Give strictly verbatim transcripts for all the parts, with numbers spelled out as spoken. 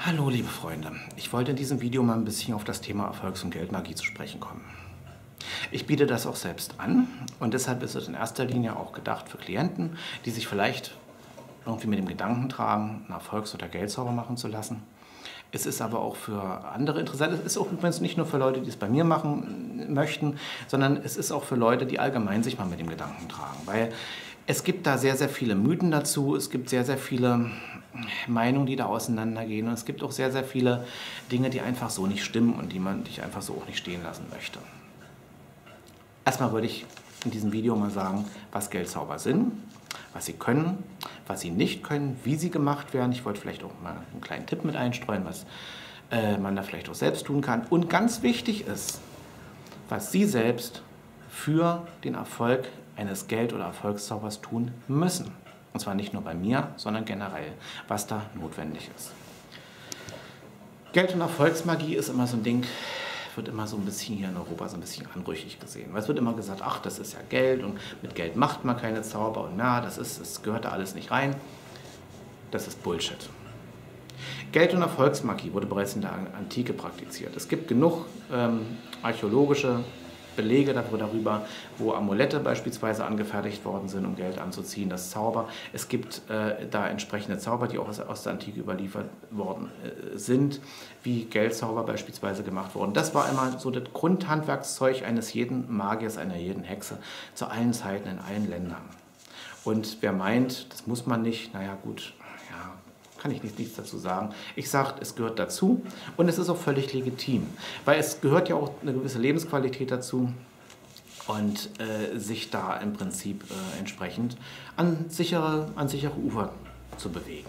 Hallo liebe Freunde, ich wollte in diesem Video mal ein bisschen auf das Thema Erfolgs- und Geldmagie zu sprechen kommen. Ich biete das auch selbst an und deshalb ist es in erster Linie auch gedacht für Klienten, die sich vielleicht irgendwie mit dem Gedanken tragen, einen Erfolgs- oder Geldzauber machen zu lassen. Es ist aber auch für andere interessant. Es ist auch übrigens nicht nur für Leute, die es bei mir machen möchten, sondern es ist auch für Leute, die allgemein sich mal mit dem Gedanken tragen. Weil es gibt da sehr, sehr viele Mythen dazu. Es gibt sehr, sehr viele Meinungen, die da auseinandergehen. Und es gibt auch sehr, sehr viele Dinge, die einfach so nicht stimmen und die man dich einfach so auch nicht stehen lassen möchte. Erstmal würde ich in diesem Video mal sagen, was Geldzauber sind, was sie können, was sie nicht können, wie sie gemacht werden. Ich wollte vielleicht auch mal einen kleinen Tipp mit einstreuen, was äh, man da vielleicht auch selbst tun kann. Und ganz wichtig ist, was Sie selbst für den Erfolg eines Geld- oder Erfolgszaubers tun müssen. Und zwar nicht nur bei mir, sondern generell, was da notwendig ist. Geld- und Erfolgsmagie ist immer so ein Ding, wird immer so ein bisschen hier in Europa so ein bisschen anrüchig gesehen. Weil es wird immer gesagt, ach, das ist ja Geld und mit Geld macht man keine Zauber und na, das, ist, das gehört da alles nicht rein. Das ist Bullshit. Geld- und Erfolgsmagie wurde bereits in der Antike praktiziert. Es gibt genug ähm, archäologische Belege darüber, wo Amulette beispielsweise angefertigt worden sind, um Geld anzuziehen, das Zauber. Es gibt äh, da entsprechende Zauber, die auch aus, aus der Antike überliefert worden äh, sind, wie Geldzauber beispielsweise gemacht wurden. Das war immer so das Grundhandwerkszeug eines jeden Magiers, einer jeden Hexe, zu allen Zeiten, in allen Ländern. Und wer meint, das muss man nicht, naja gut, ja, kann ich nicht, nichts dazu sagen. Ich sage, es gehört dazu und es ist auch völlig legitim, weil es gehört ja auch eine gewisse Lebensqualität dazu und äh, sich da im Prinzip äh, entsprechend an sichere, an sichere Ufer zu bewegen.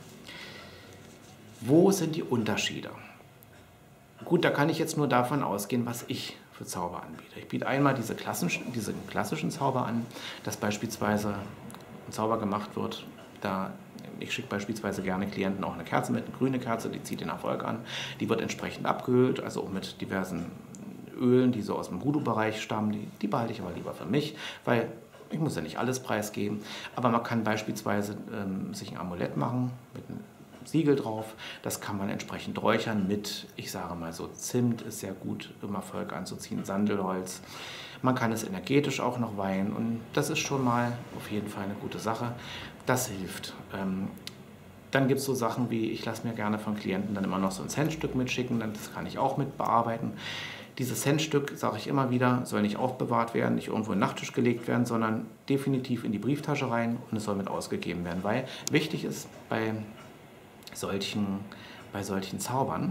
Wo sind die Unterschiede? Gut, da kann ich jetzt nur davon ausgehen, was ich für Zauber anbiete. Ich biete einmal diese klassischen, diese klassischen Zauber an, dass beispielsweise ein Zauber gemacht wird, da ich schicke beispielsweise gerne Klienten auch eine Kerze mit, eine grüne Kerze, die zieht den Erfolg an. Die wird entsprechend abgehüllt, also auch mit diversen Ölen, die so aus dem Voodoo-Bereich stammen. Die, die behalte ich aber lieber für mich, weil ich muss ja nicht alles preisgeben. Aber man kann beispielsweise ähm, sich ein Amulett machen mit einem Siegel drauf. Das kann man entsprechend räuchern mit, ich sage mal so, Zimt ist sehr gut, um Erfolg anzuziehen, Sandelholz. Man kann es energetisch auch noch weihen und das ist schon mal auf jeden Fall eine gute Sache. Das hilft. Ähm, dann gibt es so Sachen wie, ich lasse mir gerne von Klienten dann immer noch so ein Centstück mitschicken, das kann ich auch mit bearbeiten. Dieses Centstück, sage ich immer wieder, soll nicht aufbewahrt werden, nicht irgendwo in den Nachttisch gelegt werden, sondern definitiv in die Brieftasche rein und es soll mit ausgegeben werden, weil wichtig ist bei solchen, bei solchen Zaubern,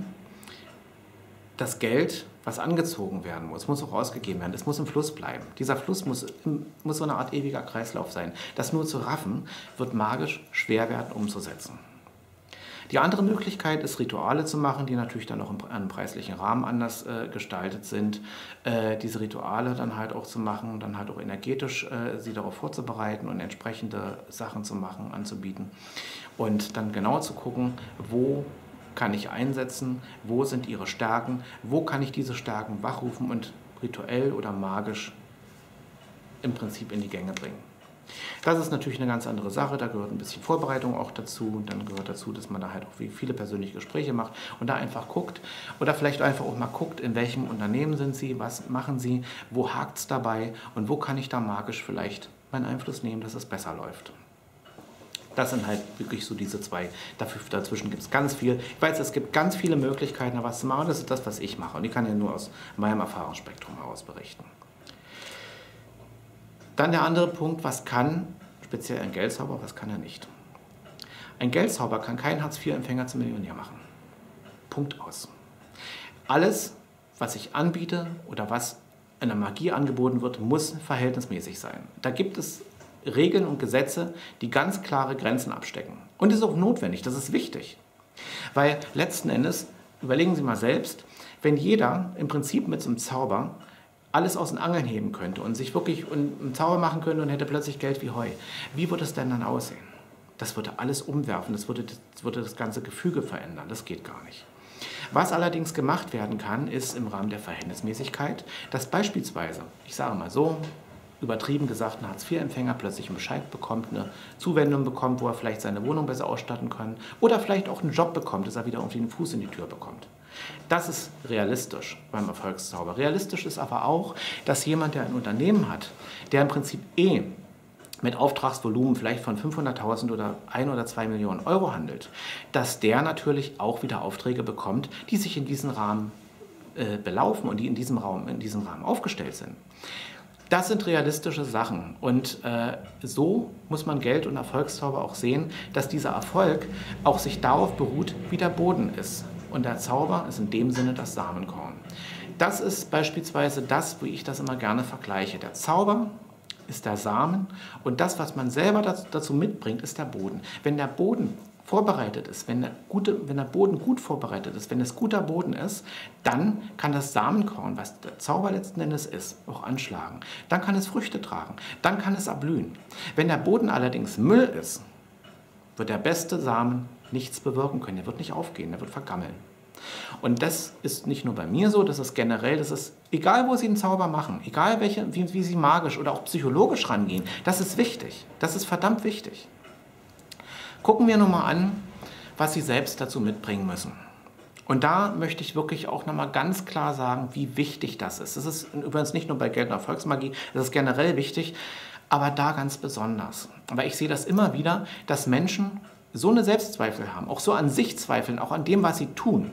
das Geld, was angezogen werden muss, muss auch ausgegeben werden. Es muss im Fluss bleiben. Dieser Fluss muss, muss so eine Art ewiger Kreislauf sein. Das nur zu raffen, wird magisch schwer werden umzusetzen. Die andere Möglichkeit ist, Rituale zu machen, die natürlich dann auch im einem preislichen Rahmen anders äh, gestaltet sind. Äh, diese Rituale dann halt auch zu machen, dann halt auch energetisch äh, sie darauf vorzubereiten und entsprechende Sachen zu machen, anzubieten. Und dann genau zu gucken, wo kann ich einsetzen, wo sind ihre Stärken, wo kann ich diese Stärken wachrufen und rituell oder magisch im Prinzip in die Gänge bringen. Das ist natürlich eine ganz andere Sache, da gehört ein bisschen Vorbereitung auch dazu und dann gehört dazu, dass man da halt auch viele persönliche Gespräche macht und da einfach guckt oder vielleicht einfach auch mal guckt, in welchem Unternehmen sind Sie, was machen Sie, wo hakt es dabei und wo kann ich da magisch vielleicht meinen Einfluss nehmen, dass es besser läuft. Das sind halt wirklich so diese zwei. Dafür, dazwischen gibt es ganz viel. Ich weiß, es gibt ganz viele Möglichkeiten, da was zu machen. Das ist das, was ich mache. Und ich kann ja nur aus meinem Erfahrungsspektrum heraus berichten. Dann der andere Punkt, was kann speziell ein Geldzauber, was kann er nicht? Ein Geldzauber kann kein Hartz-vier-Empfänger zum Millionär machen. Punkt aus. Alles, was ich anbiete oder was in der Magie angeboten wird, muss verhältnismäßig sein. Da gibt es Regeln und Gesetze, die ganz klare Grenzen abstecken. Und das ist auch notwendig, das ist wichtig. Weil letzten Endes, überlegen Sie mal selbst, wenn jeder im Prinzip mit so einem Zauber alles aus den Angeln heben könnte und sich wirklich einen Zauber machen könnte und hätte plötzlich Geld wie Heu, wie würde es denn dann aussehen? Das würde alles umwerfen, das würde, das würde das ganze Gefüge verändern, das geht gar nicht. Was allerdings gemacht werden kann, ist im Rahmen der Verhältnismäßigkeit, dass beispielsweise, ich sage mal so, übertrieben gesagt, ein Hartz vier Empfänger plötzlich einen Bescheid bekommt, eine Zuwendung bekommt, wo er vielleicht seine Wohnung besser ausstatten kann oder vielleicht auch einen Job bekommt, dass er wieder irgendwie einen Fuß in die Tür bekommt. Das ist realistisch beim Erfolgszauber. Realistisch ist aber auch, dass jemand, der ein Unternehmen hat, der im Prinzip eh mit Auftragsvolumen vielleicht von fünfhunderttausend oder ein oder zwei Millionen Euro handelt, dass der natürlich auch wieder Aufträge bekommt, die sich in diesem Rahmen äh, belaufen und die in diesem, Raum, in diesem Rahmen aufgestellt sind. Das sind realistische Sachen und äh, so muss man Geld- und Erfolgszauber auch sehen, dass dieser Erfolg auch sich darauf beruht, wie der Boden ist. Und der Zauber ist in dem Sinne das Samenkorn. Das ist beispielsweise das, wie ich das immer gerne vergleiche. Der Zauber ist der Samen und das, was man selber dazu mitbringt, ist der Boden. Wenn der Boden vorbereitet ist, wenn der, gute, wenn der Boden gut vorbereitet ist, wenn es guter Boden ist, dann kann das Samenkorn, was der Zauber letzten Endes ist, auch anschlagen. Dann kann es Früchte tragen, dann kann es erblühen. Wenn der Boden allerdings Müll ist, wird der beste Samen nichts bewirken können. Er wird nicht aufgehen, er wird vergammeln. Und das ist nicht nur bei mir so, das ist generell, das ist egal, wo Sie einen Zauber machen, egal welche, wie, wie Sie magisch oder auch psychologisch rangehen, das ist wichtig, das ist verdammt wichtig. Gucken wir nun mal an, was Sie selbst dazu mitbringen müssen. Und da möchte ich wirklich auch nochmal ganz klar sagen, wie wichtig das ist. Das ist übrigens nicht nur bei Geld- und Erfolgsmagie, das ist generell wichtig, aber da ganz besonders. Aber ich sehe das immer wieder, dass Menschen so eine Selbstzweifel haben, auch so an sich zweifeln, auch an dem, was sie tun.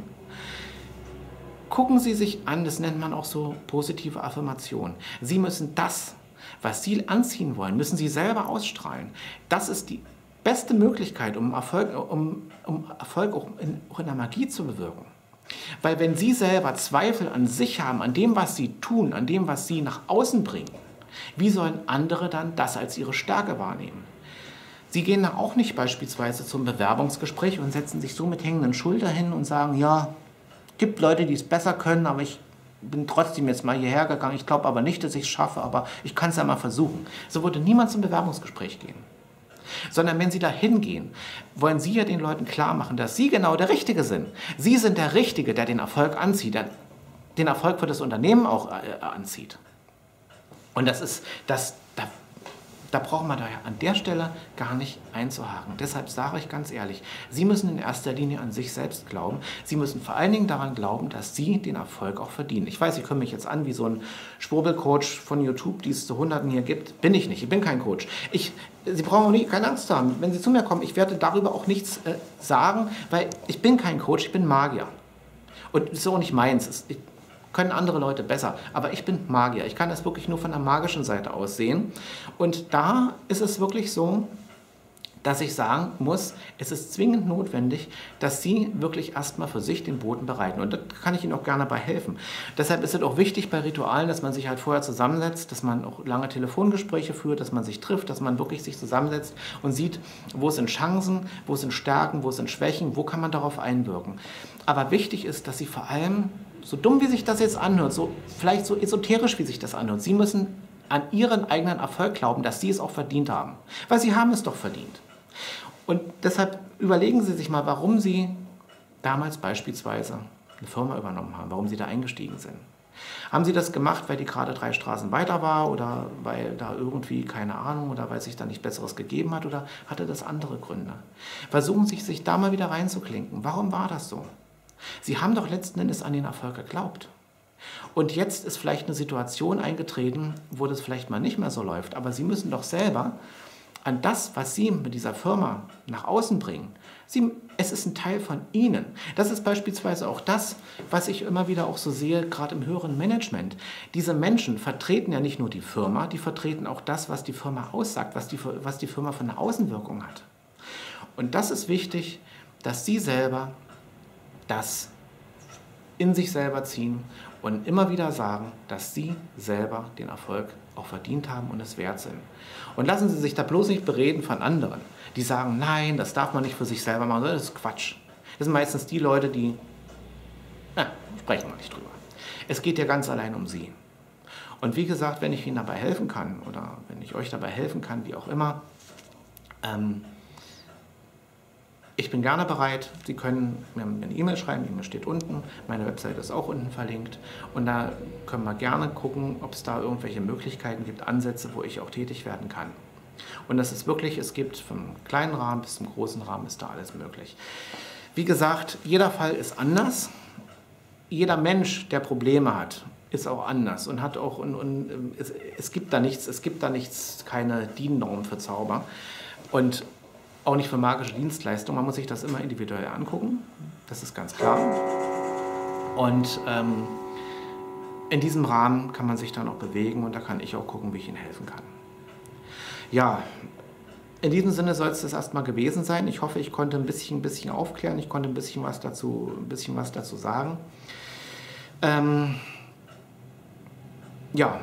Gucken Sie sich an, das nennt man auch so positive Affirmation. Sie müssen das, was Sie anziehen wollen, müssen Sie selber ausstrahlen. Das ist die beste Möglichkeit, um Erfolg, um, um Erfolg auch in, auch in der Magie zu bewirken. Weil wenn Sie selber Zweifel an sich haben, an dem, was Sie tun, an dem, was Sie nach außen bringen, wie sollen andere dann das als ihre Stärke wahrnehmen? Sie gehen da auch nicht beispielsweise zum Bewerbungsgespräch und setzen sich so mit hängenden Schultern hin und sagen, ja, gibt Leute, die es besser können, aber ich bin trotzdem jetzt mal hierher gegangen. Ich glaube aber nicht, dass ich es schaffe, aber ich kann es ja mal versuchen. So würde niemand zum Bewerbungsgespräch gehen. Sondern wenn Sie da hingehen, wollen Sie ja den Leuten klar machen, dass Sie genau der Richtige sind. Sie sind der Richtige, der den Erfolg anzieht, der den Erfolg für das Unternehmen auch äh, anzieht. Und das ist, das, da, da braucht man daher an der Stelle gar nicht einzuhaken. Deshalb sage ich ganz ehrlich, Sie müssen in erster Linie an sich selbst glauben. Sie müssen vor allen Dingen daran glauben, dass Sie den Erfolg auch verdienen. Ich weiß, Sie können mich jetzt an wie so ein Schwurbelcoach von YouTube, die es zu Hunderten hier gibt. Bin ich nicht, ich bin kein Coach. Ich, Sie brauchen auch nie, keine Angst zu haben. Wenn Sie zu mir kommen, ich werde darüber auch nichts äh, sagen, weil ich bin kein Coach, ich bin Magier. Und das ist auch nicht meins. Es, ich, können andere Leute besser. Aber ich bin Magier. Ich kann das wirklich nur von der magischen Seite aus sehen. Und da ist es wirklich so, dass ich sagen muss, es ist zwingend notwendig, dass Sie wirklich erstmal für sich den Boden bereiten. Und da kann ich Ihnen auch gerne bei helfen. Deshalb ist es auch wichtig bei Ritualen, dass man sich halt vorher zusammensetzt, dass man auch lange Telefongespräche führt, dass man sich trifft, dass man wirklich sich zusammensetzt und sieht, wo sind Chancen, wo sind Stärken, wo sind Schwächen, wo kann man darauf einwirken. Aber wichtig ist, dass Sie vor allem, so dumm wie sich das jetzt anhört, so, vielleicht so esoterisch wie sich das anhört, Sie müssen an Ihren eigenen Erfolg glauben, dass Sie es auch verdient haben. Weil Sie haben es doch verdient. Und deshalb überlegen Sie sich mal, warum Sie damals beispielsweise eine Firma übernommen haben, warum Sie da eingestiegen sind. Haben Sie das gemacht, weil die gerade drei Straßen weiter war oder weil da irgendwie, keine Ahnung, oder weil es sich da nichts Besseres gegeben hat oder hatte das andere Gründe? Versuchen Sie sich da mal wieder reinzuklinken. Warum war das so? Sie haben doch letzten Endes an den Erfolg geglaubt. Und jetzt ist vielleicht eine Situation eingetreten, wo das vielleicht mal nicht mehr so läuft, aber Sie müssen doch selber an das, was Sie mit dieser Firma nach außen bringen, Sie, es ist ein Teil von Ihnen. Das ist beispielsweise auch das, was ich immer wieder auch so sehe, gerade im höheren Management. Diese Menschen vertreten ja nicht nur die Firma, die vertreten auch das, was die Firma aussagt, was die, was die Firma für eine Außenwirkung hat. Und das ist wichtig, dass Sie selber das in sich selber ziehen und immer wieder sagen, dass Sie selber den Erfolg auch verdient haben und es wert sind. Und lassen Sie sich da bloß nicht bereden von anderen, die sagen, nein, das darf man nicht für sich selber machen, das ist Quatsch. Das sind meistens die Leute, die, na, sprechen wir nicht drüber. Es geht ja ganz allein um Sie. Und wie gesagt, wenn ich Ihnen dabei helfen kann oder wenn ich euch dabei helfen kann, wie auch immer, ähm, Ich bin gerne bereit. Sie können mir eine E-Mail schreiben, die E-Mail steht unten. Meine Webseite ist auch unten verlinkt. Und da können wir gerne gucken, ob es da irgendwelche Möglichkeiten gibt, Ansätze, wo ich auch tätig werden kann. Und das ist wirklich, es gibt vom kleinen Rahmen bis zum großen Rahmen ist da alles möglich. Wie gesagt, jeder Fall ist anders. Jeder Mensch, der Probleme hat, ist auch anders und hat auch und, und es, es gibt da nichts, es gibt da nichts, keine D I N-Norm für Zauber und auch nicht für magische Dienstleistungen. Man muss sich das immer individuell angucken, das ist ganz klar. Und ähm, in diesem Rahmen kann man sich dann auch bewegen und da kann ich auch gucken, wie ich Ihnen helfen kann. Ja, in diesem Sinne soll es das erstmal gewesen sein. Ich hoffe, ich konnte ein bisschen, ein bisschen aufklären, ich konnte ein bisschen was dazu, ein bisschen was dazu sagen. Ähm, ja,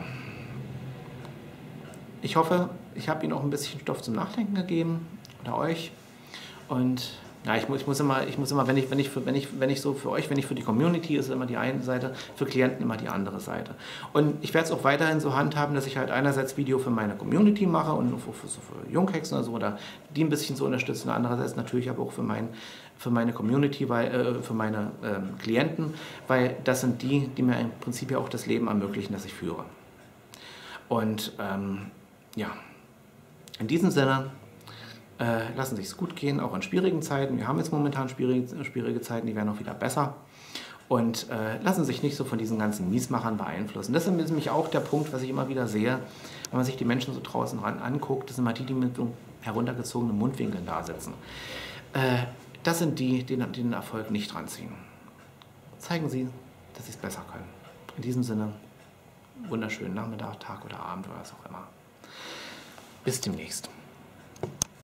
ich hoffe, ich habe Ihnen auch ein bisschen Stoff zum Nachdenken gegeben oder euch. Und ja, ich muss, ich muss immer, ich muss immer, wenn ich, wenn ich, für, wenn ich, wenn ich so für euch, wenn ich für die Community ist immer die eine Seite, für Klienten immer die andere Seite. Und ich werde es auch weiterhin so handhaben, dass ich halt einerseits Video für meine Community mache und für, für, so für Junghexen oder so, oder die ein bisschen zu unterstützen, andererseits natürlich aber auch für, mein, für meine Community, weil, äh, für meine äh, Klienten, weil das sind die, die mir im Prinzip ja auch das Leben ermöglichen, das ich führe. Und ähm, ja, in diesem Sinne, Äh, lassen sich es gut gehen, auch in schwierigen Zeiten. Wir haben jetzt momentan schwierige, schwierige Zeiten, die werden auch wieder besser. Und äh, lassen sich nicht so von diesen ganzen Miesmachern beeinflussen. Das ist nämlich auch der Punkt, was ich immer wieder sehe, wenn man sich die Menschen so draußen ran anguckt, das sind immer die, die mit so heruntergezogenen Mundwinkeln da sitzen. Äh, das sind die, die den Erfolg nicht ranziehen. Zeigen Sie, dass Sie es besser können. In diesem Sinne, wunderschönen Nachmittag, Tag oder Abend oder was auch immer. Bis demnächst.